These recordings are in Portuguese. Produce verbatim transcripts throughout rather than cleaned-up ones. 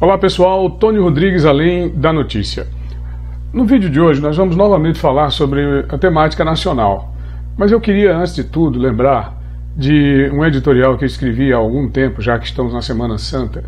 Olá pessoal, Tony Rodrigues, Além da Notícia. No vídeo de hoje nós vamos novamente falar sobre a temática nacional, mas eu queria antes de tudo lembrar de um editorial que eu escrevi há algum tempo, já que estamos na Semana Santa,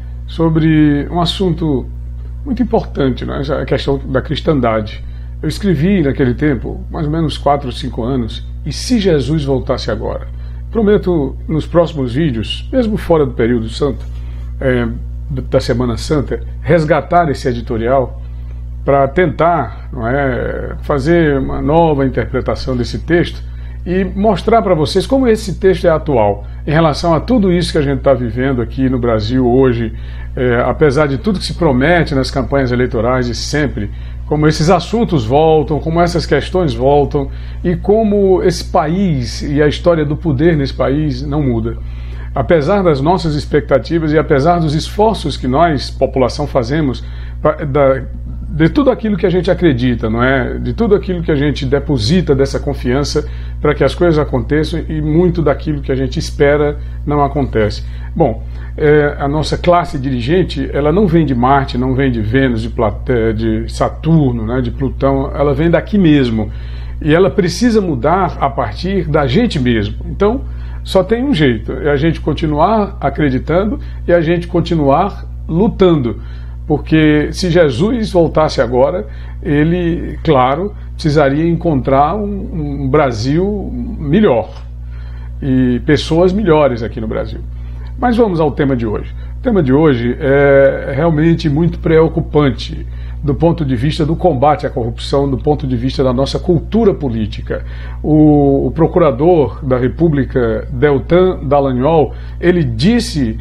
sobre um assunto muito importante, né? A questão da cristandade. Eu escrevi naquele tempo, mais ou menos quatro ou cinco anos, e se Jesus voltasse agora? Prometo nos próximos vídeos, mesmo fora do período santo, é, da Semana Santa, resgatar esse editorial para tentar, não é, fazer uma nova interpretação desse texto e mostrar para vocês como esse texto é atual em relação a tudo isso que a gente está vivendo aqui no Brasil hoje, é, apesar de tudo que se promete nas campanhas eleitorais e sempre, como esses assuntos voltam, como essas questões voltam e como esse país e a história do poder nesse país não muda. Apesar das nossas expectativas e apesar dos esforços que nós, população, fazemos pra, da, de tudo aquilo que a gente acredita, não é? De tudo aquilo que a gente deposita dessa confiança para que as coisas aconteçam e muito daquilo que a gente espera não acontece. Bom, é, a nossa classe dirigente, ela não vem de Marte, não vem de Vênus, de, Plate, de Saturno, né, de Plutão, ela vem daqui mesmo. E ela precisa mudar a partir da gente mesmo. Então, só tem um jeito, é a gente continuar acreditando e a gente continuar lutando. Porque se Jesus voltasse agora, ele, claro, precisaria encontrar um, um Brasil melhor e pessoas melhores aqui no Brasil. Mas vamos ao tema de hoje. O tema de hoje é realmente muito preocupante do ponto de vista do combate à corrupção, do ponto de vista da nossa cultura política. O, o procurador da República, Deltan Dallagnol, ele disse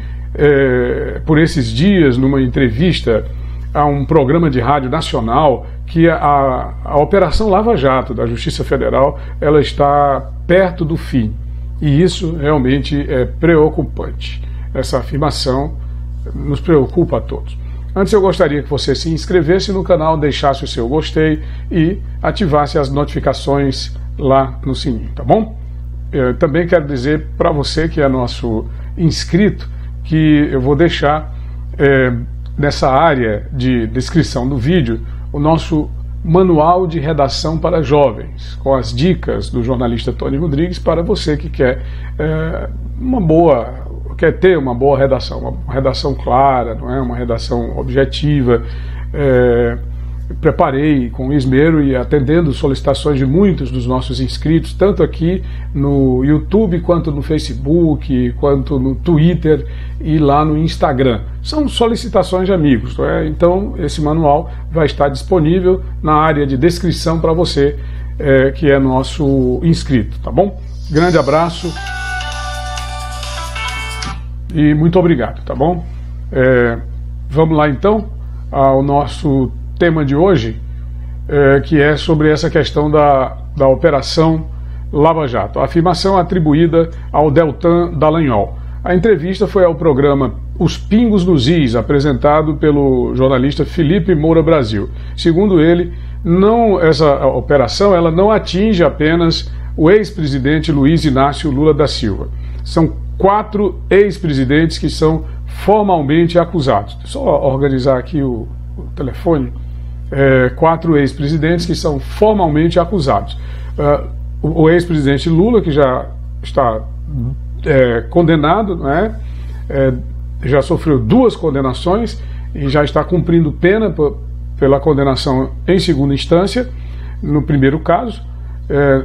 é, por esses dias, numa entrevista a um programa de rádio nacional, que a, a Operação Lava Jato da Justiça Federal ela está perto do fim. E isso realmente é preocupante. Essa afirmação nos preocupa a todos. Antes eu gostaria que você se inscrevesse no canal, deixasse o seu gostei e ativasse as notificações lá no sininho, tá bom? Eu também quero dizer para você que é nosso inscrito que eu vou deixar é, nessa área de descrição do vídeo o nosso manual de redação para jovens, com as dicas do jornalista Tony Rodrigues para você que quer é, uma boa... quer ter uma boa redação, uma redação clara, não é? Uma redação objetiva. É, preparei com esmero e atendendo solicitações de muitos dos nossos inscritos, tanto aqui no YouTube, quanto no Facebook, quanto no Twitter e lá no Instagram. São solicitações de amigos, não é? Então esse manual vai estar disponível na área de descrição para você é, que é nosso inscrito, tá bom? Grande abraço. E muito obrigado, tá bom? É, vamos lá então ao nosso tema de hoje, é, que é sobre essa questão da, da Operação Lava Jato. A afirmação atribuída ao Deltan Dallagnol. A entrevista foi ao programa Os Pingos nos Is, apresentado pelo jornalista Felipe Moura Brasil. Segundo ele, não, essa operação ela não atinge apenas o ex-presidente Luiz Inácio Lula da Silva. São quatro ex-presidentes que são formalmente acusados. Só organizar aqui o, o telefone. É, quatro ex-presidentes que são formalmente acusados. Uh, o, o ex-presidente Lula, que já está é, condenado, né, é, já sofreu duas condenações e já está cumprindo pena por, pela condenação em segunda instância, no primeiro caso. É,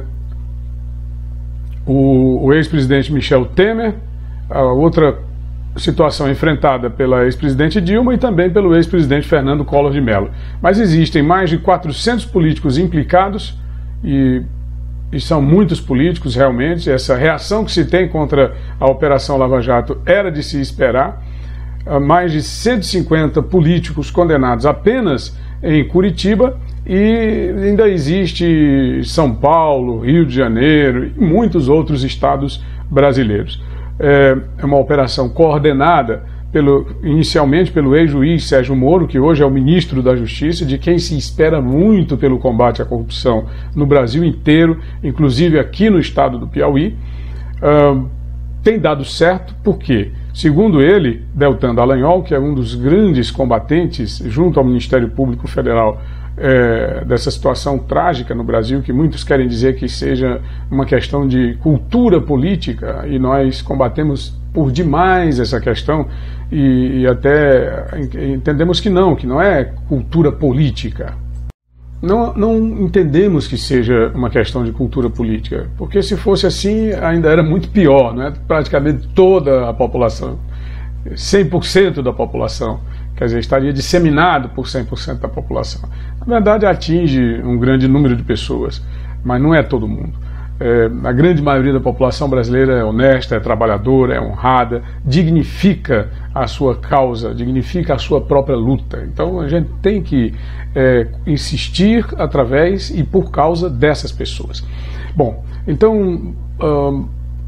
o, o ex-presidente Michel Temer, a outra situação enfrentada pela ex-presidente Dilma e também pelo ex-presidente Fernando Collor de Mello. Mas existem mais de quatrocentos políticos implicados e, e são muitos políticos realmente. Essa reação que se tem contra a Operação Lava Jato era de se esperar. Mais de cento e cinquenta políticos condenados apenas em Curitiba e ainda existe São Paulo, Rio de Janeiro e muitos outros estados brasileiros. É uma operação coordenada pelo, inicialmente pelo ex-juiz Sérgio Moro, que hoje é o ministro da Justiça, de quem se espera muito pelo combate à corrupção no Brasil inteiro, inclusive aqui no estado do Piauí. Uh, tem dado certo, por quê? Segundo ele, Deltan Dallagnol, que é um dos grandes combatentes junto ao Ministério Público Federal é, dessa situação trágica no Brasil, que muitos querem dizer que seja uma questão de cultura política, e nós combatemos por demais essa questão e, e até entendemos que não, que não é cultura política. Não, não entendemos que seja uma questão de cultura política, porque se fosse assim ainda era muito pior, não é? Praticamente toda a população, cem por cento da população, quer dizer, estaria disseminado por cem por cento da população. Na verdade atinge um grande número de pessoas, mas não é todo mundo. É, a grande maioria da população brasileira é honesta, é trabalhadora, é honrada, dignifica a sua causa, dignifica a sua própria luta. Então a gente tem que é, insistir através e por causa dessas pessoas. Bom, então um,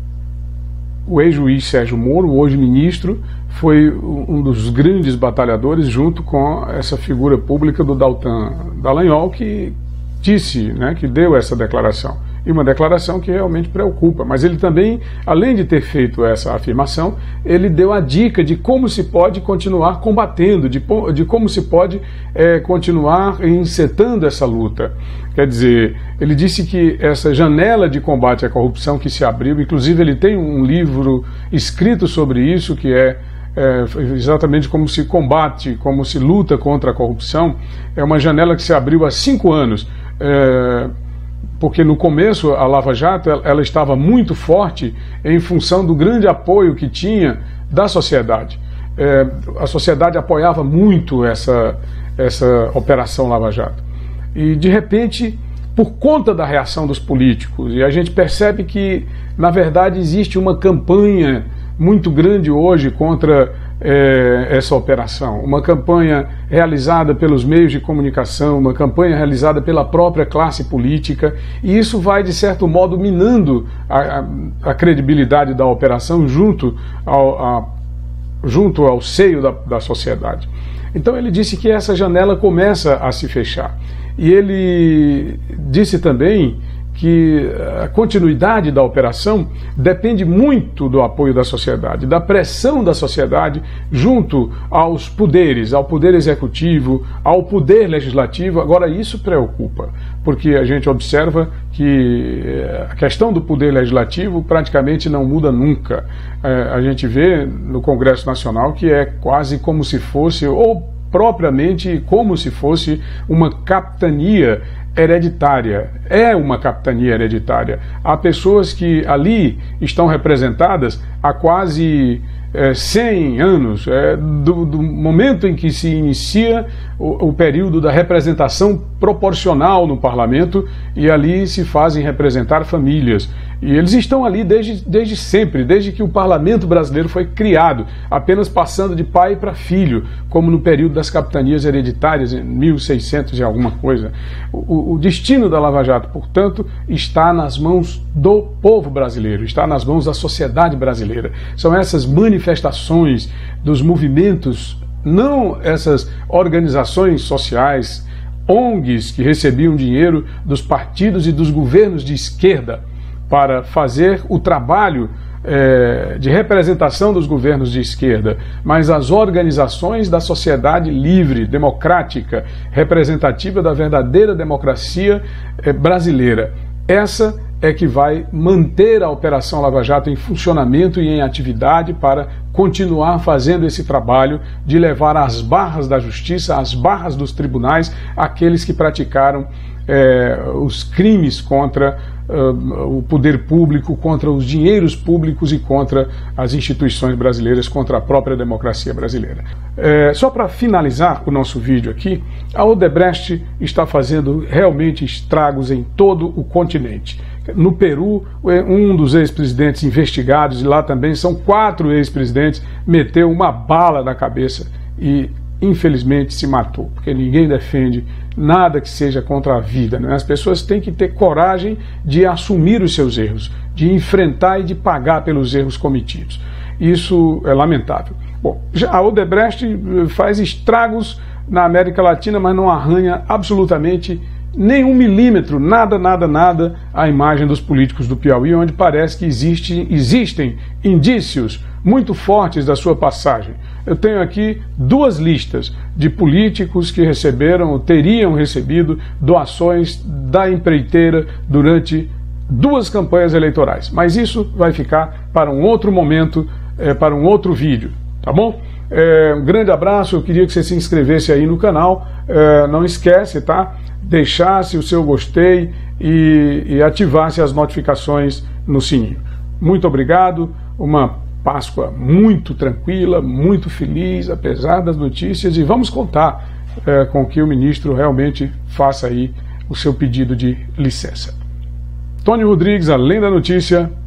o ex-juiz Sérgio Moro, hoje ministro, foi um dos grandes batalhadores junto com essa figura pública do Deltan Dallagnol, que disse, né, que deu essa declaração. E uma declaração que realmente preocupa, mas ele também, além de ter feito essa afirmação, ele deu a dica de como se pode continuar combatendo, de, de como se pode é, continuar encetando essa luta. Quer dizer, ele disse que essa janela de combate à corrupção que se abriu, inclusive ele tem um livro escrito sobre isso, que é É, exatamente como se combate, como se luta contra a corrupção. É uma janela que se abriu há cinco anos, é, porque no começo a Lava Jato ela, ela estava muito forte em função do grande apoio que tinha da sociedade. É, a sociedade apoiava muito essa, essa operação Lava Jato. E de repente, por conta da reação dos políticos, e a gente percebe que na verdade existe uma campanha muito grande hoje contra é, essa operação. Uma campanha realizada pelos meios de comunicação, uma campanha realizada pela própria classe política, e isso vai, de certo modo, minando a, a, a credibilidade da operação junto ao, a, junto ao seio da, da sociedade. Então ele disse que essa janela começa a se fechar. E ele disse também que a continuidade da operação depende muito do apoio da sociedade, da pressão da sociedade junto aos poderes, ao poder executivo, ao poder legislativo. Agora isso preocupa, porque a gente observa que a questão do poder legislativo praticamente não muda nunca. A gente vê no Congresso Nacional que é quase como se fosse, ou propriamente como se fosse, uma capitania hereditária. É uma capitania hereditária. Há pessoas que ali estão representadas há quase é, cem anos, é, do, do momento em que se inicia o, o período da representação proporcional no parlamento, e ali se fazem representar famílias. E eles estão ali desde, desde sempre, desde que o parlamento brasileiro foi criado, apenas passando de pai para filho, como no período das capitanias hereditárias, em mil e seiscentos e alguma coisa. O, o destino da Lava Jato, portanto, está nas mãos do povo brasileiro, está nas mãos da sociedade brasileira. São essas manifestações dos movimentos, não essas organizações sociais, O N Gs que recebiam dinheiro dos partidos e dos governos de esquerda para fazer o trabalho é, de representação dos governos de esquerda, mas as organizações da sociedade livre, democrática, representativa da verdadeira democracia é, brasileira. Essa é que vai manter a Operação Lava Jato em funcionamento e em atividade para continuar fazendo esse trabalho de levar às barras da justiça, às barras dos tribunais, aqueles que praticaram é, os crimes contra uh, o poder público, contra os dinheiros públicos e contra as instituições brasileiras, contra a própria democracia brasileira. É, só para finalizar o nosso vídeo aqui, a Odebrecht está fazendo realmente estragos em todo o continente. No Peru, um dos ex-presidentes investigados, e lá também são quatro ex-presidentes, meteu uma bala na cabeça e infelizmente se matou, porque ninguém defende nada que seja contra a vida, né? As pessoas têm que ter coragem de assumir os seus erros, de enfrentar e de pagar pelos erros cometidos. Isso é lamentável. Bom, a Odebrecht faz estragos na América Latina, mas não arranha absolutamente nem um milímetro, nada, nada, nada, a imagem dos políticos do Piauí, onde parece que existe, existem indícios muito fortes da sua passagem. Eu tenho aqui duas listas de políticos que receberam ou teriam recebido doações da empreiteira durante duas campanhas eleitorais. Mas isso vai ficar para um outro momento, é, para um outro vídeo, tá bom? É, um grande abraço, eu queria que você se inscrevesse aí no canal, é, não esquece, tá? Deixasse o seu gostei e, e ativasse as notificações no sininho. Muito obrigado, uma Páscoa muito tranquila, muito feliz, apesar das notícias, e vamos contar é, com que o ministro realmente faça aí o seu pedido de licença. Tony Rodrigues, Além da Notícia,